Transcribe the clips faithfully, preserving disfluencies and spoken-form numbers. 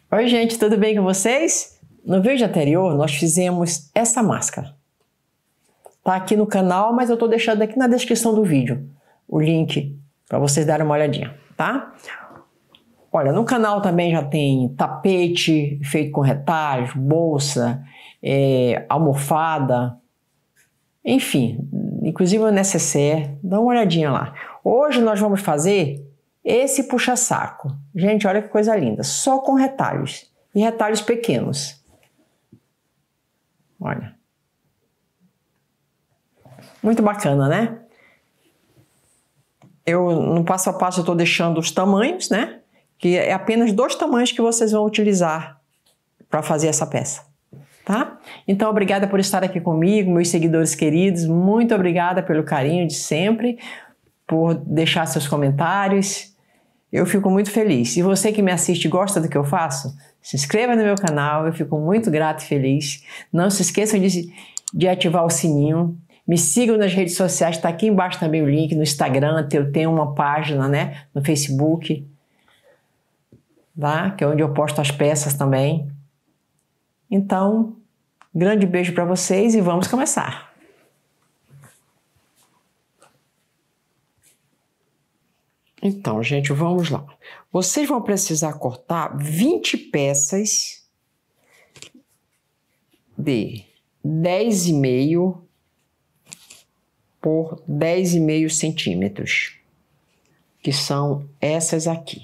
Oi gente, tudo bem com vocês? No vídeo anterior nós fizemos essa máscara. Tá aqui no canal, mas eu tô deixando aqui na descrição do vídeo o link para vocês darem uma olhadinha, tá? Olha, no canal também já tem tapete feito com retalhos, bolsa, é, almofada, enfim, inclusive o necessaire, dá uma olhadinha lá. Hoje nós vamos fazer esse puxa-saco. Gente, olha que coisa linda, só com retalhos, e retalhos pequenos. Olha. Muito bacana, né? Eu, no passo a passo, eu estou deixando os tamanhos, né? Que é apenas dois tamanhos que vocês vão utilizar para fazer essa peça, tá? Então, obrigada por estar aqui comigo, meus seguidores queridos. Muito obrigada pelo carinho de sempre, por deixar seus comentários. Eu fico muito feliz. Se você que me assiste e gosta do que eu faço, se inscreva no meu canal, eu fico muito grato e feliz. Não se esqueçam de, de ativar o sininho. Me sigam nas redes sociais, está aqui embaixo também o link, no Instagram, eu tenho uma página, né, no Facebook, tá? Que é onde eu posto as peças também. Então, grande beijo para vocês e vamos começar. Então, gente, vamos lá. Vocês vão precisar cortar vinte peças de dez e meio por dez e meio centímetros, que são essas aqui.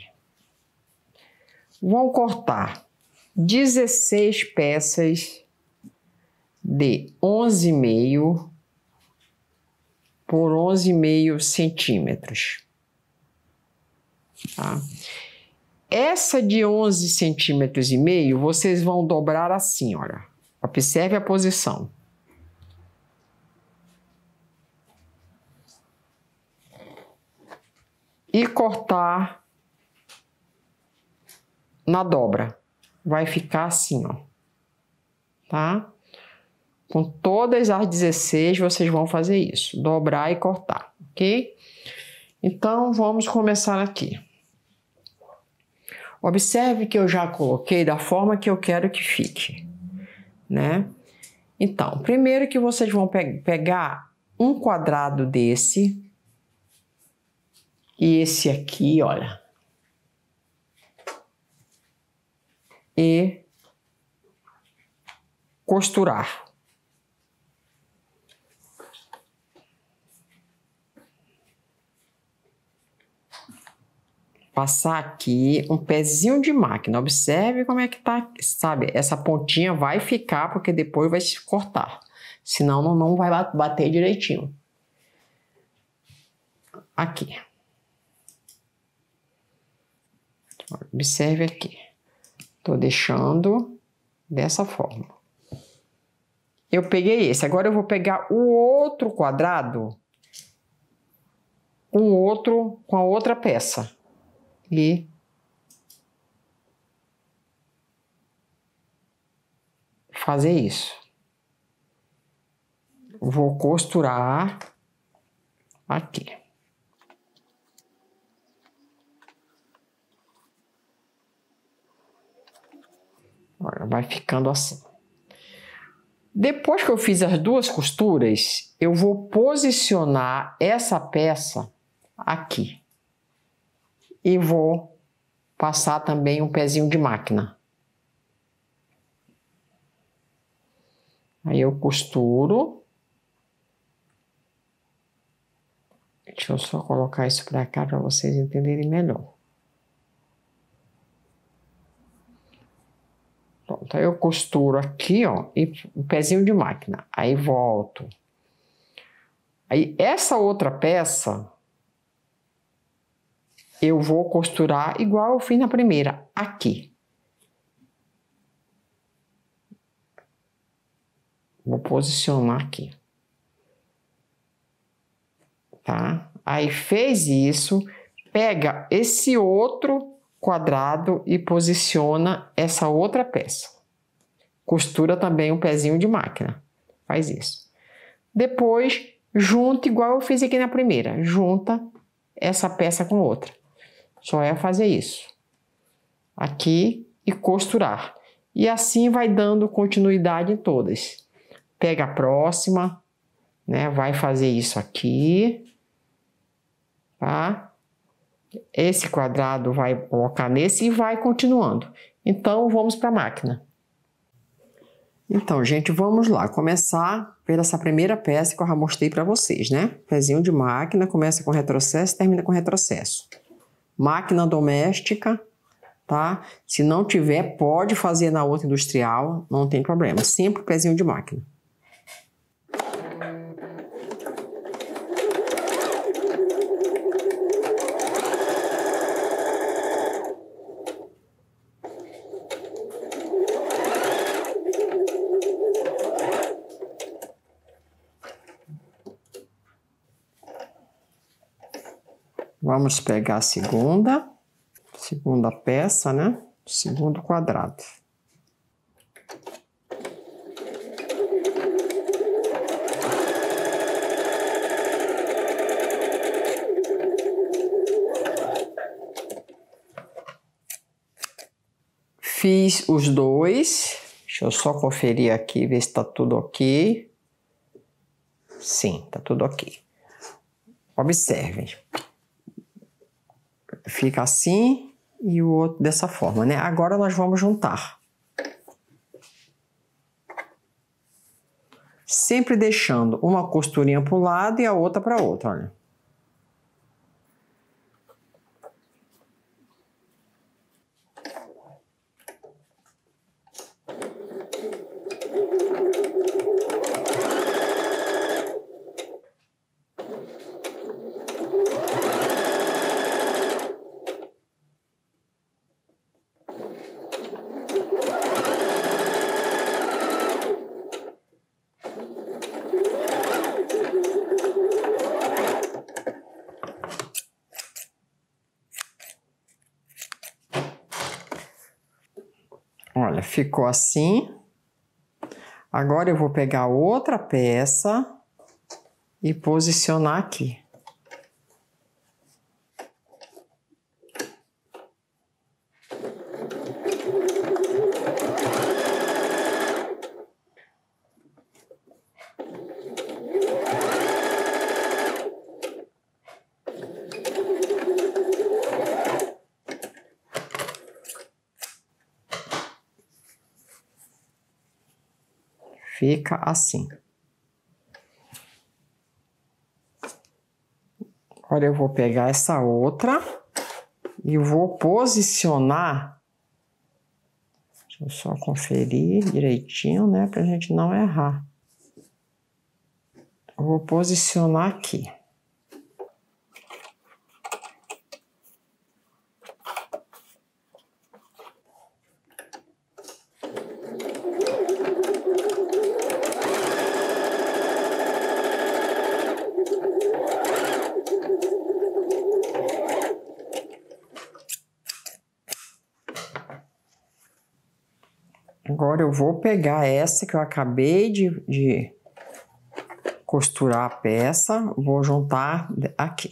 Vão cortar dezesseis peças de onze e meio por onze e meio centímetros. Tá? Essa de onze centímetros e meio, vocês vão dobrar assim, olha. Observe a posição. E cortar na dobra. Vai ficar assim, ó. Tá? Com todas as dezesseis, vocês vão fazer isso. Dobrar e cortar, ok? Então, vamos começar aqui. Observe que eu já coloquei da forma que eu quero que fique, né? Então, primeiro que vocês vão pe- pegar um quadrado desse e esse aqui, olha, e costurar. Passar aqui um pezinho de máquina. Observe como é que tá, sabe? Essa pontinha vai ficar porque depois vai se cortar. Senão não, não vai bater direitinho. Aqui. Observe aqui. Tô deixando dessa forma. Eu peguei esse. Agora eu vou pegar o outro quadrado com outro, com a outra peça. E fazer isso. Vou costurar aqui. Olha, vai ficando assim. Depois que eu fiz as duas costuras, eu vou posicionar essa peça aqui. E vou passar também um pezinho de máquina. Aí eu costuro. Deixa eu só colocar isso para cá para vocês entenderem melhor. Pronto, aí eu costuro aqui, ó, e um pezinho de máquina. Aí volto. Aí essa outra peça eu vou costurar igual eu fiz na primeira, aqui. Vou posicionar aqui. Tá? Aí fez isso, pega esse outro quadrado e posiciona essa outra peça. Costura também um pezinho de máquina. Faz isso. Depois, junta igual eu fiz aqui na primeira. Junta essa peça com outra. Só é fazer isso. Aqui e costurar. E assim vai dando continuidade em todas. Pega a próxima, né? Vai fazer isso aqui, tá? Esse quadrado vai colocar nesse e vai continuando. Então, vamos para a máquina. Então, gente, vamos lá. Começar por essa primeira peça que eu já mostrei para vocês, né? Pezinho de máquina, começa com retrocesso, termina com retrocesso. Máquina doméstica, tá? Se não tiver, pode fazer na outra industrial, não tem problema. Sempre pezinho de máquina. Vamos pegar a segunda, segunda peça, né? Segundo quadrado. Fiz os dois. Deixa eu só conferir aqui, ver se tá tudo ok. Sim, tá tudo ok. Observem. Fica assim e o outro dessa forma, né? Agora nós vamos juntar. Sempre deixando uma costurinha para um lado e a outra para outra, olha. Olha, ficou assim. Agora eu vou pegar outra peça e posicionar aqui. Fica assim. Agora eu vou pegar essa outra e vou posicionar. Deixa eu só conferir direitinho, né? Pra gente não errar. Eu vou posicionar aqui. Agora eu vou pegar essa que eu acabei de, de costurar a peça, vou juntar aqui.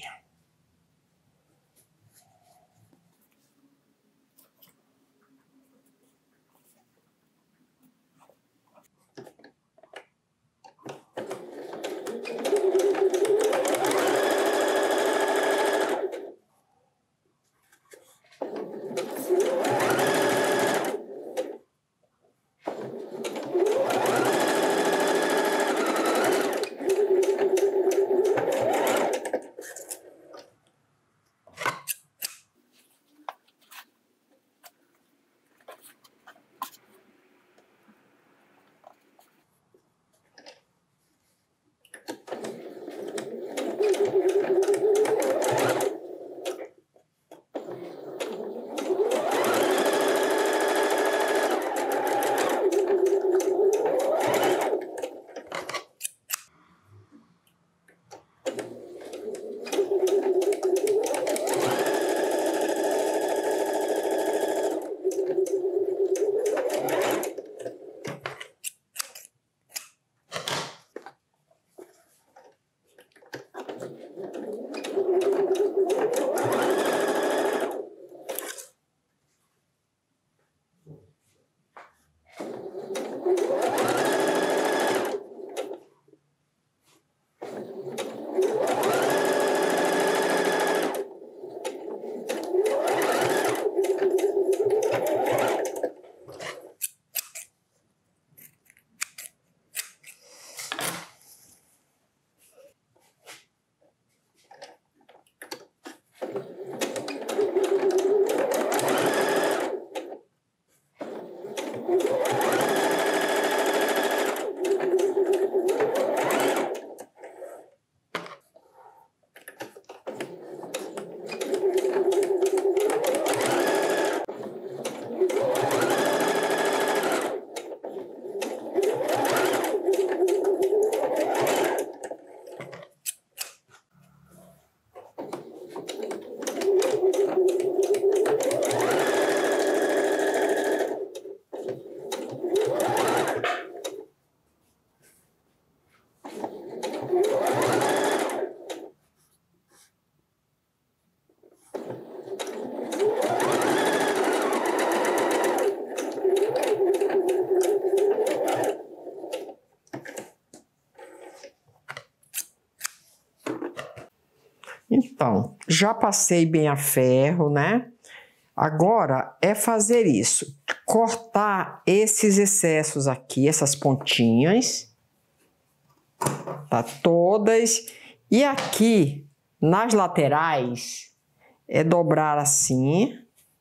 Então, já passei bem a ferro, né? Agora é fazer isso, cortar esses excessos aqui, essas pontinhas, tá? Todas. E aqui, nas laterais, é dobrar assim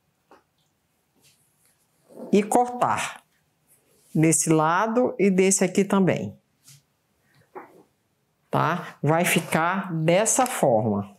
e cortar. Desse lado e desse aqui também. Tá? Vai ficar dessa forma.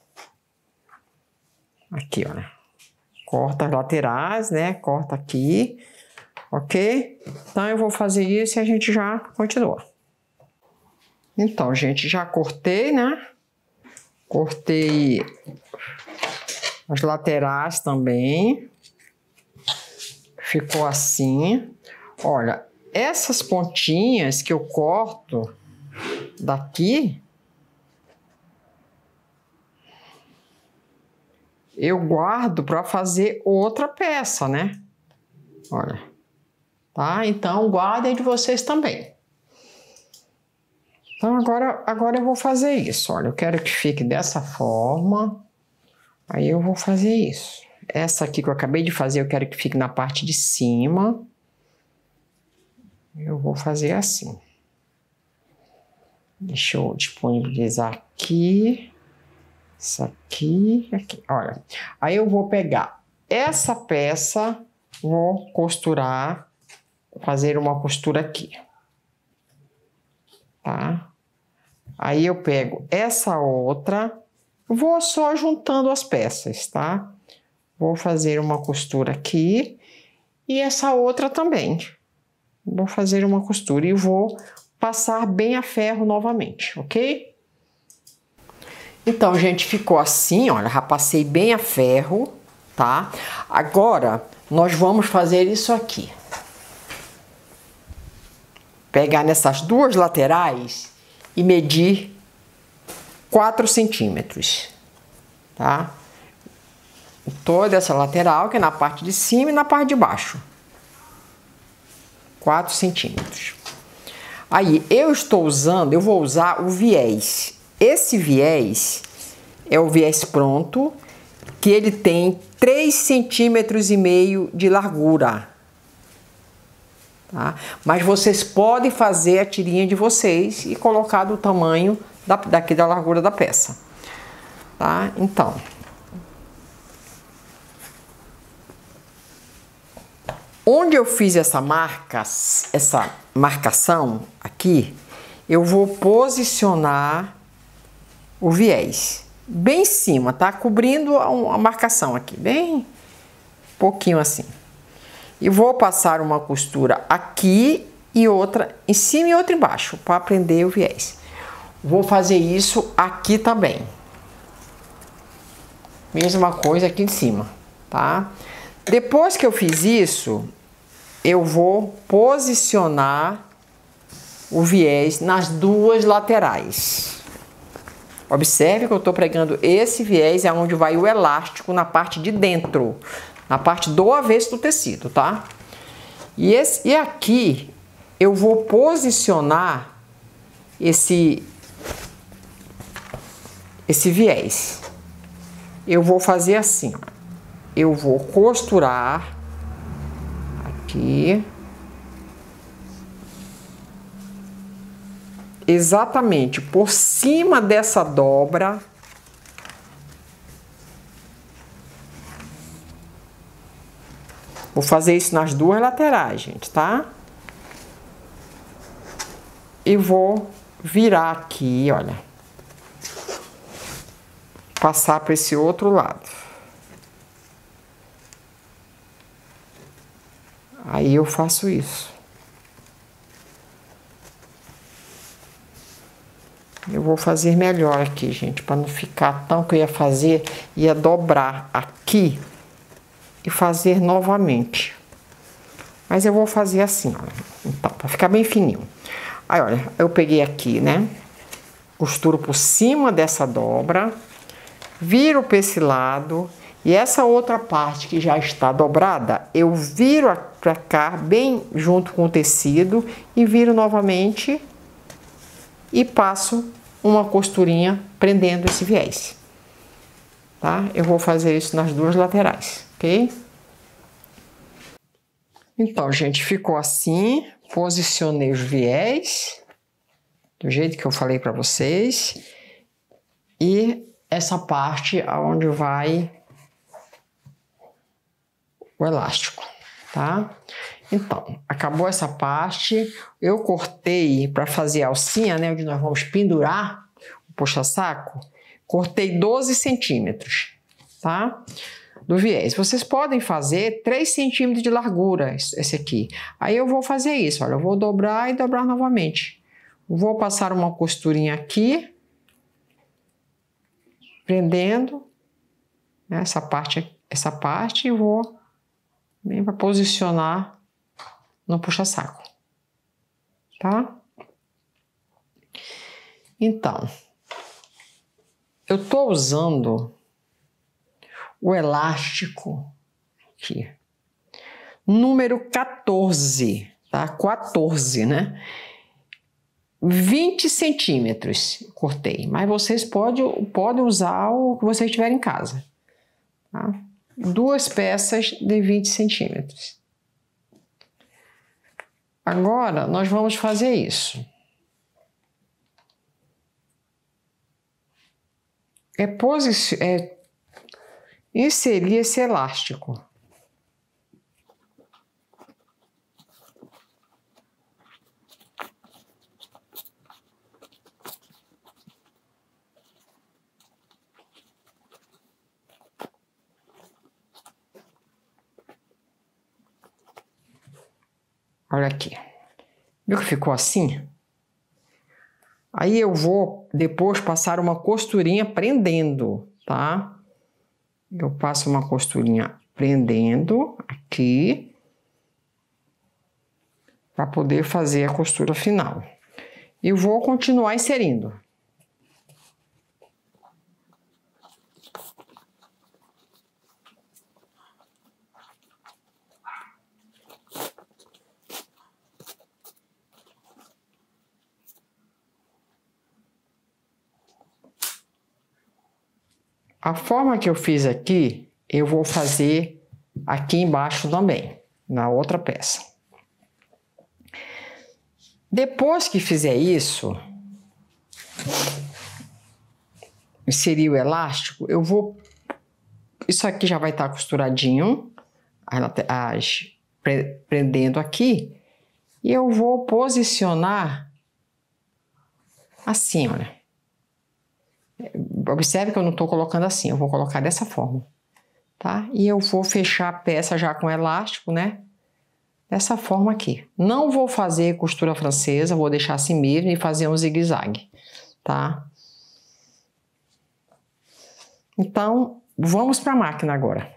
Aqui, olha. Corta as laterais, né? Corta aqui, ok? Então, eu vou fazer isso e a gente já continua. Então, gente, já cortei, né? Cortei as laterais também. Ficou assim. Olha, essas pontinhas que eu corto daqui, eu guardo para fazer outra peça, né? Olha, tá? Então, guardem de vocês também. Então, agora, agora eu vou fazer isso. Olha, eu quero que fique dessa forma. Aí eu vou fazer isso. Essa aqui que eu acabei de fazer, eu quero que fique na parte de cima. Eu vou fazer assim. Deixa eu disponibilizar aqui. Isso aqui, aqui. Olha, aí eu vou pegar essa peça, vou costurar, fazer uma costura aqui, tá? Aí eu pego essa outra, vou só juntando as peças, tá? Vou fazer uma costura aqui e essa outra também. Vou fazer uma costura e vou passar bem a ferro novamente, ok? Então, gente, ficou assim, olha, já passei bem a ferro, tá? Agora, nós vamos fazer isso aqui. Pegar nessas duas laterais e medir quatro centímetros, tá? Toda essa lateral, que é na parte de cima e na parte de baixo. quatro centímetros. Aí, eu estou usando, eu vou usar o viés. Esse viés é o viés pronto, que ele tem três centímetros e meio de largura. Tá? Mas vocês podem fazer a tirinha de vocês e colocar do tamanho da, daqui da largura da peça. Tá? Então, onde eu fiz essa marca, essa marcação aqui, eu vou posicionar o viés bem em cima, tá? Cobrindo a, a marcação aqui, bem pouquinho assim. E vou passar uma costura aqui e outra em cima e outra embaixo, para prender o viés. Vou fazer isso aqui também. Mesma coisa aqui em cima, tá? Depois que eu fiz isso, eu vou posicionar o viés nas duas laterais. Observe que eu estou pregando esse viés, é onde vai o elástico na parte de dentro, na parte do avesso do tecido, tá? E, esse, e aqui eu vou posicionar esse, esse viés. Eu vou fazer assim, ó. Eu vou costurar aqui exatamente por cima dessa dobra. Vou fazer isso nas duas laterais, gente, tá? E vou virar aqui, olha. Passar para esse outro lado. Aí eu faço isso. Eu vou fazer melhor aqui, gente, para não ficar tão que eu ia fazer, ia dobrar aqui e fazer novamente. Mas eu vou fazer assim, olha. Então, para ficar bem fininho. Aí, olha, eu peguei aqui, né? Costuro por cima dessa dobra, viro para esse lado e essa outra parte que já está dobrada, eu viro para cá, bem junto com o tecido e viro novamente e passo uma costurinha prendendo esse viés. tá? Eu vou fazer isso nas duas laterais, ok? Então, gente, ficou assim. Posicionei os viés do jeito que eu falei para vocês. E essa parte aonde vai o elástico, tá? Então, acabou essa parte. Eu cortei para fazer a alcinha, né? Onde nós vamos pendurar o puxa-saco. Cortei doze centímetros, tá? Do viés. Vocês podem fazer três centímetros de largura, esse aqui. Aí eu vou fazer isso, olha. Eu vou dobrar e dobrar novamente. Vou passar uma costurinha aqui. Prendendo essa parte, essa parte e vou bem para posicionar no puxa-saco, tá? Então, eu tô usando o elástico aqui, número quatorze, tá? quatorze, né? vinte centímetros cortei, mas vocês podem, podem usar o que vocês tiverem em casa, tá? Duas peças de vinte centímetros. Agora, nós vamos fazer isso. É, posici é inserir esse elástico. Olha aqui. Viu que ficou assim? Aí eu vou depois passar uma costurinha prendendo, tá? Eu passo uma costurinha prendendo aqui para poder fazer a costura final. E vou continuar inserindo. A forma que eu fiz aqui, eu vou fazer aqui embaixo também, na outra peça. Depois que fizer isso, inserir o elástico, eu vou... Isso aqui já vai estar costuradinho, as, as, prendendo aqui, e eu vou posicionar assim, olha. Observe que eu não estou colocando assim, eu vou colocar dessa forma, tá? E eu vou fechar a peça já com elástico, né? Dessa forma aqui. Não vou fazer costura francesa, vou deixar assim mesmo e fazer um zigue-zague, tá? Então, vamos para a máquina agora.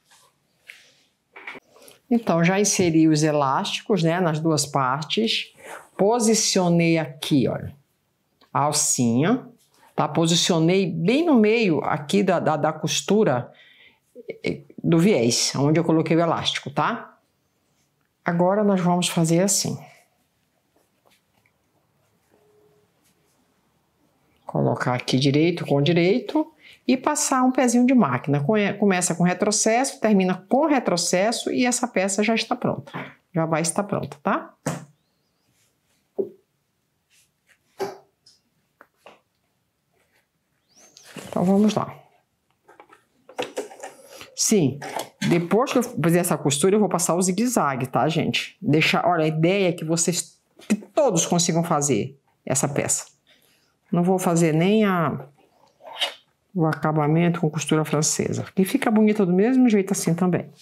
Então, já inseri os elásticos, né? Nas duas partes. Posicionei aqui, olha, a alcinha. Tá? Posicionei bem no meio aqui da, da, da costura do viés, onde eu coloquei o elástico, tá? Agora nós vamos fazer assim. Colocar aqui direito com direito e passar um pezinho de máquina. Começa com retrocesso, termina com retrocesso e essa peça já está pronta. Já vai estar pronta, tá? Então, vamos lá. Sim, depois que eu fizer essa costura, eu vou passar o zigue-zague, tá, gente? Deixar, olha, a ideia é que vocês, que todos consigam fazer essa peça. Não vou fazer nem a, o acabamento com costura francesa. Que fica bonita do mesmo jeito assim também.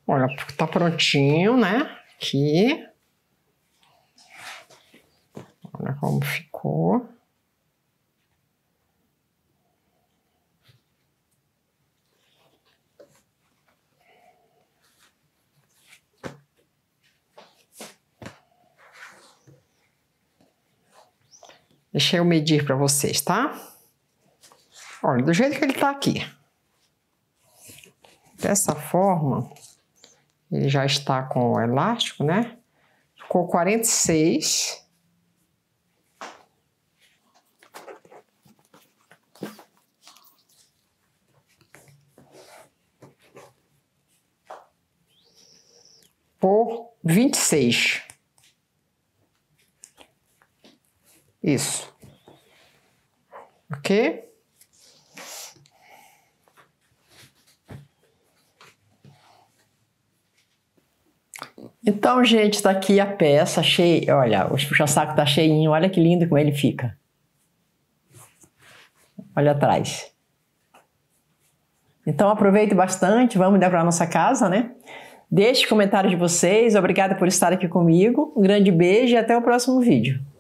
Olha, tá prontinho, né? Aqui. Olha como ficou. Deixa eu medir para vocês, tá? Olha, do jeito que ele tá aqui. Dessa forma, ele já está com o elástico, né? Ficou quarenta e seis. Por vinte e seis. Isso. Ok? Então, gente, tá aqui a peça cheia. Olha, o puxa-saco tá cheinho. Olha que lindo como ele fica. Olha atrás. Então, aproveite bastante. Vamos dar para nossa casa, né? Deixe comentário de vocês. Obrigada por estar aqui comigo. Um grande beijo e até o próximo vídeo.